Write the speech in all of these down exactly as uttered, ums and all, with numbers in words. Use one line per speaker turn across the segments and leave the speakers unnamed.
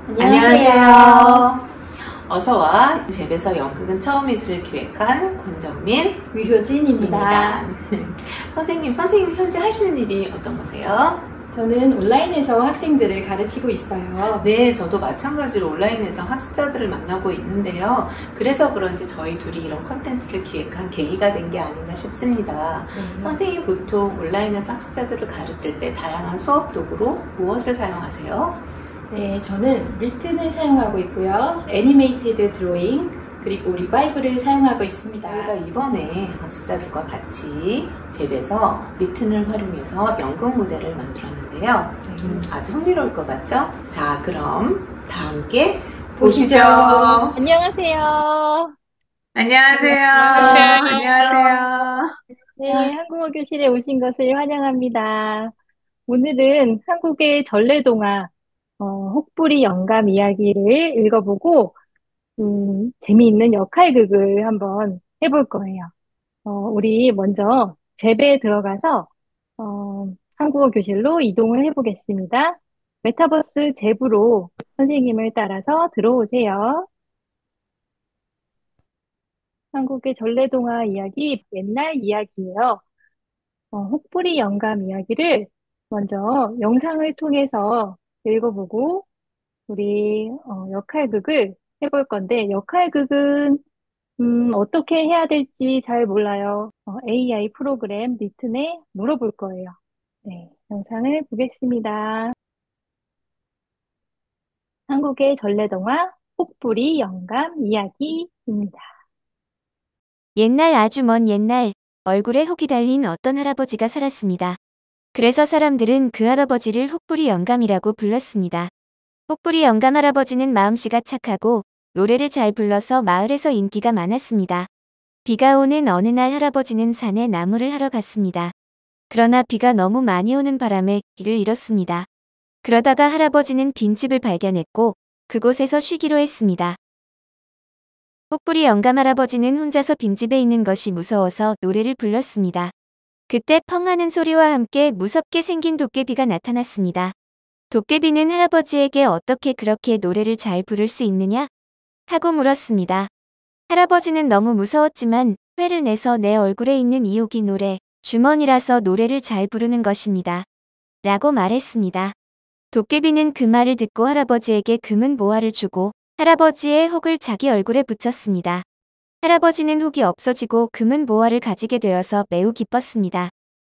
안녕하세요.
어서와. 집에서 연극은 처음이슬을 기획한 권정민,
류효진입니다.
선생님, 선생님 현재 하시는 일이 어떤 거세요?
저는 온라인에서 학생들을 가르치고 있어요.
네, 저도 마찬가지로 온라인에서 학습자들을 만나고 있는데요. 그래서 그런지 저희 둘이 이런 컨텐츠를 기획한 계기가 된 게 아닌가 싶습니다. 네. 선생님 보통 온라인에서 학습자들을 가르칠 때 다양한 수업 도구로 무엇을 사용하세요?
네, 저는 리튼을 사용하고 있고요. 애니메이티드 드로잉, 그리고 리바이브를 사용하고 있습니다.
저희가 이번에 학습자들과 같이 잽에서 리튼을 활용해서 연극 무대를 만들었는데요. 네. 음, 아주 흥미로울 것 같죠? 자, 그럼 다 함께 보시죠.
안녕하세요.
안녕하세요.
안녕하세요.
안녕하세요.
네, 한국어 교실에 오신 것을 환영합니다. 오늘은 한국의 전래동화 어, 혹부리 영감 이야기를 읽어보고 음, 재미있는 역할극을 한번 해볼 거예요. 어, 우리 먼저 잽에 들어가서 어, 한국어 교실로 이동을 해보겠습니다. 메타버스 잽으로 선생님을 따라서 들어오세요. 한국의 전래동화 이야기, 옛날 이야기예요. 어, 혹부리 영감 이야기를 먼저 영상을 통해서 읽어보고 우리 어, 역할극을 해볼 건데 역할극은 음, 어떻게 해야 될지 잘 몰라요. 어, 에이아이 프로그램 리튼에 물어볼 거예요. 네, 영상을 보겠습니다. 한국의 전래동화 혹부리 영감 이야기입니다.
옛날 아주 먼 옛날 얼굴에 혹이 달린 어떤 할아버지가 살았습니다. 그래서 사람들은 그 할아버지를 혹부리 영감이라고 불렀습니다. 혹부리 영감 할아버지는 마음씨가 착하고 노래를 잘 불러서 마을에서 인기가 많았습니다. 비가 오는 어느 날 할아버지는 산에 나무를 하러 갔습니다. 그러나 비가 너무 많이 오는 바람에 길을 잃었습니다. 그러다가 할아버지는 빈집을 발견했고 그곳에서 쉬기로 했습니다. 혹부리 영감 할아버지는 혼자서 빈집에 있는 것이 무서워서 노래를 불렀습니다. 그때 펑 하는 소리와 함께 무섭게 생긴 도깨비가 나타났습니다. 도깨비는 할아버지에게 어떻게 그렇게 노래를 잘 부를 수 있느냐? 하고 물었습니다. 할아버지는 너무 무서웠지만 회를 내서 내 얼굴에 있는 이 혹이 노래, 주머니라서 노래를 잘 부르는 것입니다. 라고 말했습니다. 도깨비는 그 말을 듣고 할아버지에게 금은 보화를 주고 할아버지의 혹을 자기 얼굴에 붙였습니다. 할아버지는 혹이 없어지고 금은 보화를 가지게 되어서 매우 기뻤습니다.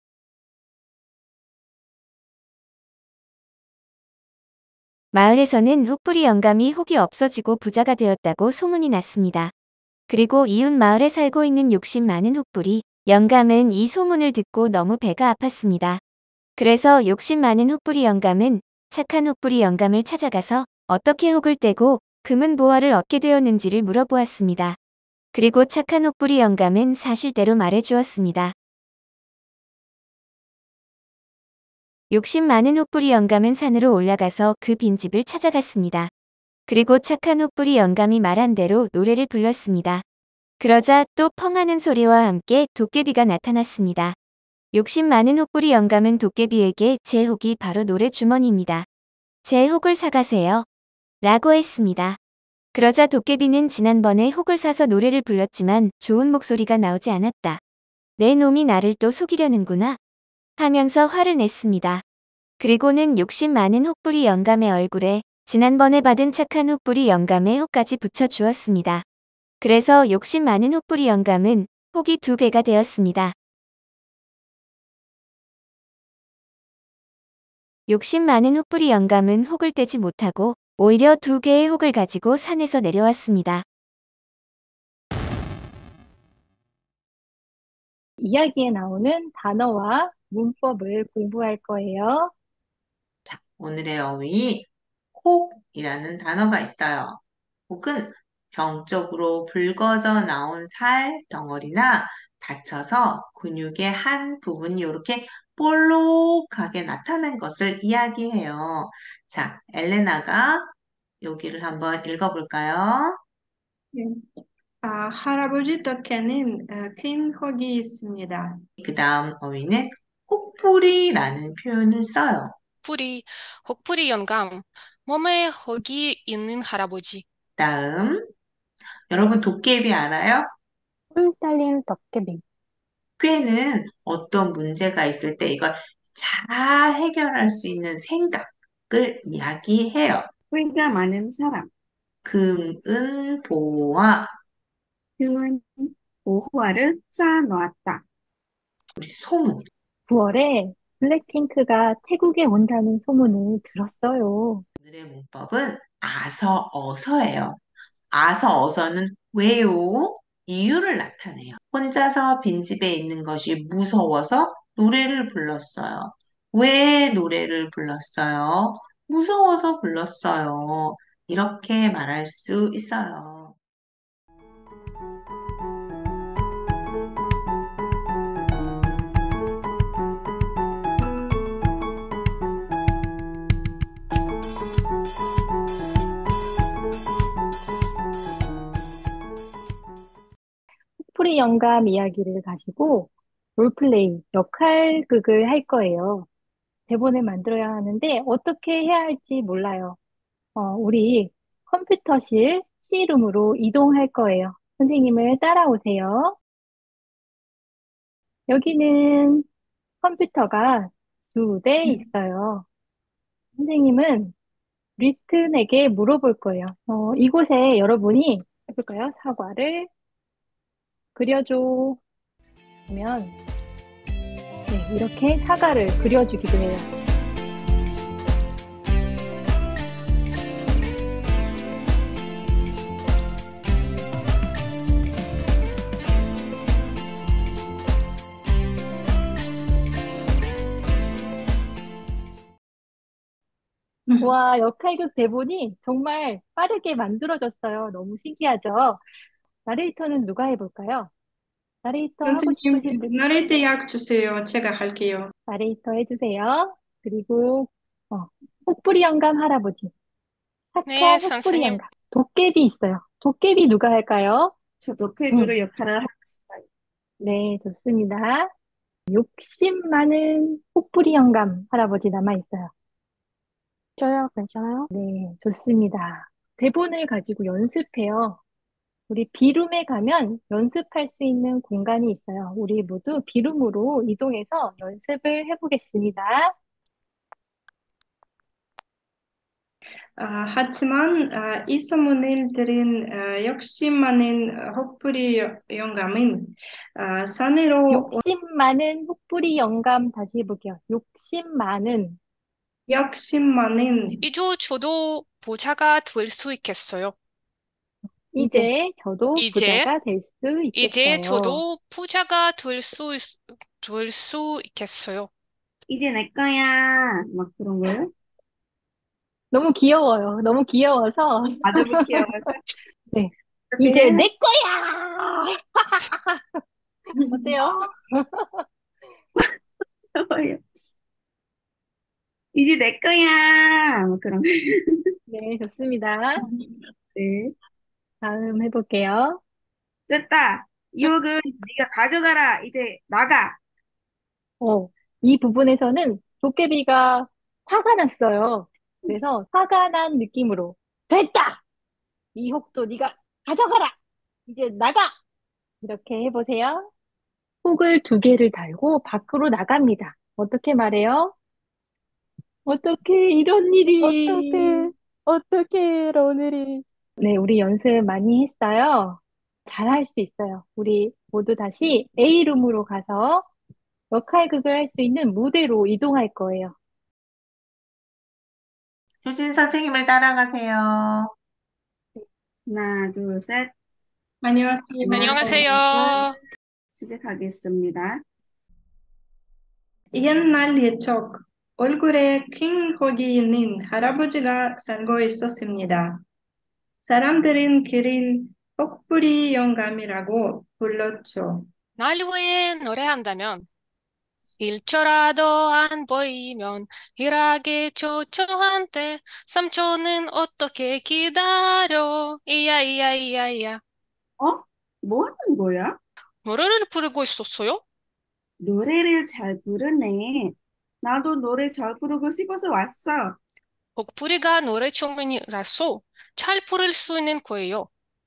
마을에서는 혹부리 영감이 혹이 없어지고 부자가 되었다고 소문이 났습니다. 그리고 이웃 마을에 살고 있는 욕심 많은 혹부리 영감은 이 소문을 듣고 너무 배가 아팠습니다. 그래서 욕심 많은 혹부리 영감은 착한 혹부리 영감을 찾아가서 어떻게 혹을 떼고 금은 보화를 얻게 되었는지를 물어보았습니다. 그리고 착한 혹부리 영감은 사실대로 말해주었습니다. 욕심 많은 혹부리 영감은 산으로 올라가서 그 빈집을 찾아갔습니다. 그리고 착한 혹부리 영감이 말한 대로 노래를 불렀습니다. 그러자 또 펑 하는 소리와 함께 도깨비가 나타났습니다. 욕심 많은 혹부리 영감은 도깨비에게 제 혹이 바로 노래 주머니입니다. 제 혹을 사가세요. 라고 했습니다. 그러자 도깨비는 지난번에 혹을 사서 노래를 불렀지만 좋은 목소리가 나오지 않았다. 내 놈이 나를 또 속이려는구나. 하면서 화를 냈습니다. 그리고는 욕심 많은 혹부리 영감의 얼굴에 지난번에 받은 착한 혹부리 영감의 혹까지 붙여주었습니다. 그래서 욕심 많은 혹부리 영감은 혹이 두 개가 되었습니다. 욕심 많은 혹부리 영감은 혹을 떼지 못하고 오히려 두 개의 혹을 가지고 산에서 내려왔습니다.
이야기에 나오는 단어와 문법을 공부할 거예요.
자, 오늘의 어휘 혹이라는 단어가 있어요. 혹은 병적으로 붉어져 나온 살 덩어리나 다쳐서 근육의 한 부분이 이렇게 볼록하게 나타난 것을 이야기해요. 자, 엘레나가 여기를 한번 읽어볼까요?
네. 아, 할아버지 덕에는 어, 큰 혹이 있습니다.
그 다음 어휘는 혹부리라는 표현을 써요.
혹부리, 혹부리 영감, 몸에 혹이 있는 할아버지.
다음, 여러분 도깨비 알아요?
뿔 딸린 도깨비.
꾀는 어떤 문제가 있을 때 이걸 잘 해결할 수 있는 생각을 이야기해요.
뿔가 많은 사람.
금은 보화,
흉은 오호화를 쌓아놓았다.
우리 소문.
구월에 블랙핑크가 태국에 온다는 소문을 들었어요.
오늘의 문법은 아서 어서예요. 아서 어서는 왜요? 이유를 나타내요. 혼자서 빈집에 있는 것이 무서워서 노래를 불렀어요. 왜 노래를 불렀어요? 무서워서 불렀어요. 이렇게 말할 수 있어요.
풀이 영감 이야기를 가지고 롤플레이, 역할극을 할 거예요. 대본을 만들어야 하는데 어떻게 해야 할지 몰라요. 어, 우리 컴퓨터실 C룸으로 이동할 거예요. 선생님을 따라오세요. 여기는 컴퓨터가 두 대 있어요. 선생님은 리튼에게 물어볼 거예요. 어, 이곳에 여러분이 해볼까요? 사과를 그려줘. 하면 네, 이렇게 사과를 그려주기도 해요. 와, 역할극 대본이 정말 빠르게 만들어졌어요. 너무 신기하죠? 나레이터는 누가 해볼까요? 나레이터 하고 싶으신
선생님,
분,
나를 대약 주세요. 제가 할게요.
나레이터 해주세요. 그리고, 어, 혹부리 영감 할아버지.
네,
착한 혹부리
선생님.
영감. 도깨비 있어요. 도깨비 누가 할까요?
저
응,
도깨비로 역할을 하고 싶어요.
네, 좋습니다. 욕심 많은 혹부리 영감 할아버지 남아있어요.
저요, 괜찮아요?
네, 좋습니다. 대본을 가지고 연습해요. 우리 비룸에 가면 연습할 수 있는 공간이 있어요. 우리 모두 비룸으로 이동해서 연습을 해보겠습니다.
아, 하지만 아, 이 소문을 들은 아, 욕심 많은 혹부리 영감은 아, 산으로 온
욕심 많은 혹부리 영감 다시 해볼게요. 욕심 많은
욕심 많은
이주 저도 부자가 될 수 있겠어요.
이제 저도
이제,
부자가 될 수
이제
있겠어요.
저도 부자가 될 수, 될 수 있겠어요.
이제 내 거야. 막 그런 거요?
너무 귀여워요. 너무 귀여워서
아, 너무 귀여워서
네,
그렇게
이제
해요.
내 거야! 어때요?
이제 내 거야. 막 그런 거.
네, 좋습니다.
네.
다음 해볼게요.
됐다. 유혹은 네가 가져가라. 이제 나가.
어, 이 부분에서는 도깨비가 화가 났어요. 그래서 화가 난 느낌으로 됐다! 이 혹도 네가 가져가라! 이제 나가! 이렇게 해보세요. 혹을 두 개를 달고 밖으로 나갑니다. 어떻게 말해요? 어떻게 이런 일이?
어떻게, 어떻게, 오늘이.
네, 우리 연습 많이 했어요. 잘할 수 있어요. 우리 모두 다시 A룸으로 가서 역할극을 할 수 있는 무대로 이동할 거예요.
효진 선생님을 따라가세요.
하나, 둘, 셋.
안녕하세요.
안녕하세요.
시작하겠습니다.
옛날 옛적 얼굴에 큰 혹이 있는 할아버지가 살고 있었습니다. 사람들은 그를 혹부리 영감이라고 불렀죠.
날 위해 노래한다면 일초라도 안 보이면 일하게 초초한테 삼촌은 어떻게 기다려 이야 이야 이야 이야
어? 뭐 하는 거야?
노래를 부르고 있었어요?
노래를 잘 부르네. 나도 노래 잘 부르고 싶어서 왔어.
혹부리가 노래 전문이라서 잘 부를 수 있는 거예요.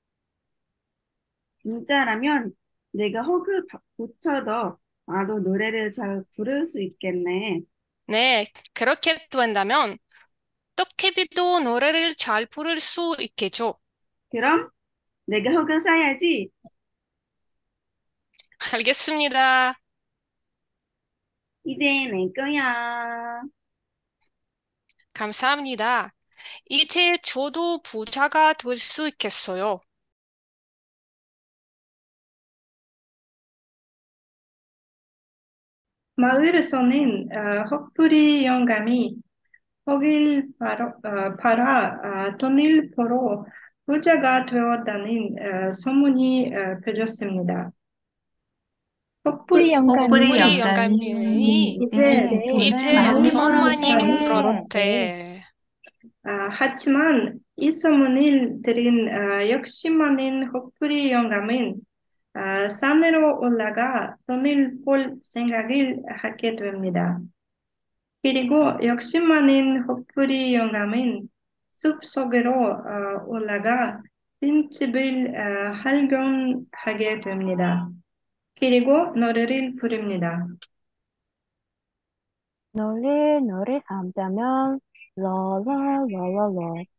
진짜라면 내가 혹을 바- 붙여도 나도 노래를 잘 부를 수 있겠네.
네, 그렇게 된다면 떡케비도 노래를 잘 부를 수 있겠죠.
그럼 내가 혹을 써야지.
알겠습니다.
이제 내 거야.
감사합니다. 이제 저도 부자가 될 수 있겠어요.
마을에서는 어, 혹부리 영감이 혹을 팔아, 어, 팔아 어, 돈을 벌어 부자가 되었다는 어, 소문이 어, 퍼졌습니다.
뿌리
혹부,
영감이
혹부리
우리
영감이
영감이
이제
이제 돈을
이제
많이
돈 많이
벌었대.
벌었대.
아, 하지만 이 소문을 들은 아, 역시 많은 혹부리 영감은 아, 산으로 올라가 돈을 벌 생각을 하게 됩니다. 그리고 역시 많은 혹부리 영감은 숲속으로 어, 올라가 빈집을 어, 발견하게 됩니다. 그리고 노래를 부릅니다.
노래 노래 함자면 러러러러러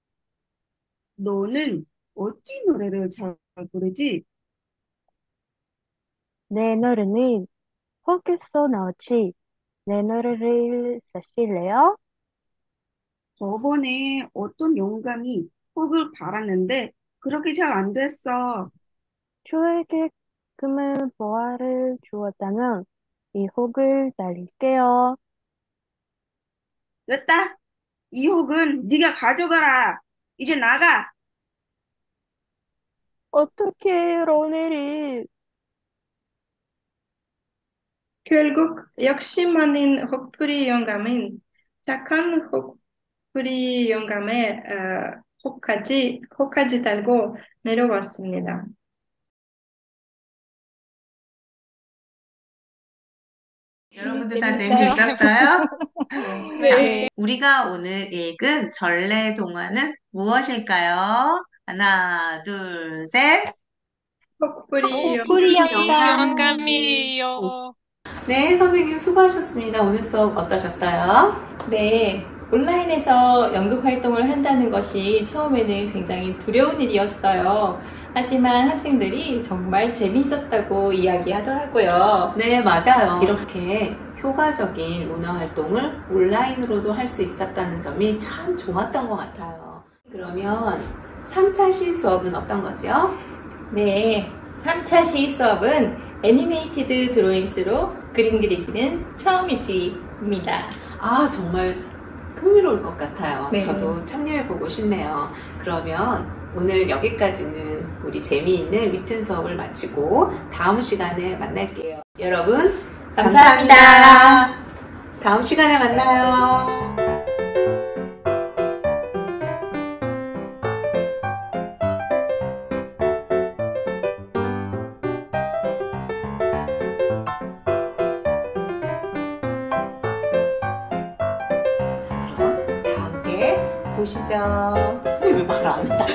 너는 어찌 노래를 잘 부르지?
내 노래는 혹에서 나오지 내 노래를 사실래요?
저번에 어떤 영감이 혹을 팔았는데 그렇게 잘 안 됐어.
저에게 금은 보화를 주었다면 이 혹을 날릴게요.
됐다. 이 혹은 네가 가져가라. 이제 나가.
어떻게 로네리
결국 역시 많은 혹부리 영감은 착한 혹부리 영감의 어, 혹까지 혹까지 달고 내려왔습니다.
여러분들 다
재밌어요?
재미있었어요? 자,
네.
우리가 오늘 읽은 전래동화는 무엇일까요? 하나, 둘, 셋.
혹부리
뿌리
영감.
우리
영감.
영감이요.
네, 선생님 수고하셨습니다. 오늘 수업 어떠셨어요?
네, 온라인에서 연극 활동을 한다는 것이 처음에는 굉장히 두려운 일이었어요. 하지만 학생들이 정말 재미있었다고 이야기하더라고요.
네, 맞아요. 이렇게 효과적인 문화 활동을 온라인으로도 할 수 있었다는 점이 참 좋았던 것 같아요. 그러면 삼 차 시 수업은 어떤 거죠?
네, 삼 차 시 수업은 애니메이티드 드로잉스로 그림 그리기는 처음이지입니다.
아, 정말 흥미로울 것 같아요.
네.
저도 참여해보고 싶네요. 그러면 오늘 여기까지는 우리 재미있는 리튼 수업을 마치고 다음 시간에 만날게요. 여러분,
감사합니다.
감사합니다. 다음 시간에 만나요. 자, 그럼 다 함께 보시죠. 선생님 왜 말 안 한다?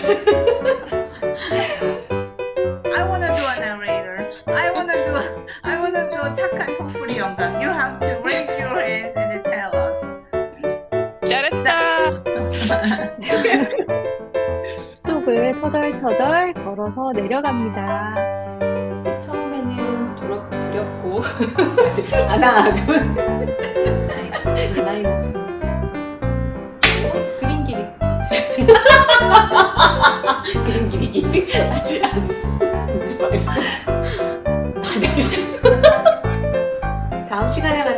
I wanna do a narrator. I wanna do. I wanna do 착한 혹부리 영감. You have to raise your hands and tell us.
잘했다.
숲속을 터덜터덜 걸어서 내려갑니다.
처음에는 두렵, 두렵고
하나, 둘. 나이.
그림 그리
그림 그리기. 다시 안. 웃지 말고. 다시. 다음 시간에 만나요.